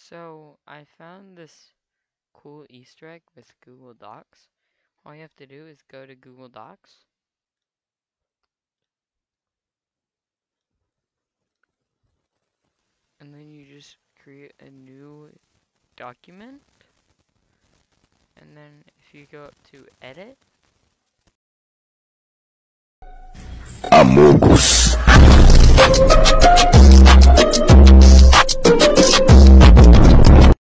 So, I found this cool Easter egg with Google Docs. All you have to do is go to Google Docs. And then you just create a new document. And then if you go up to edit. Amogus.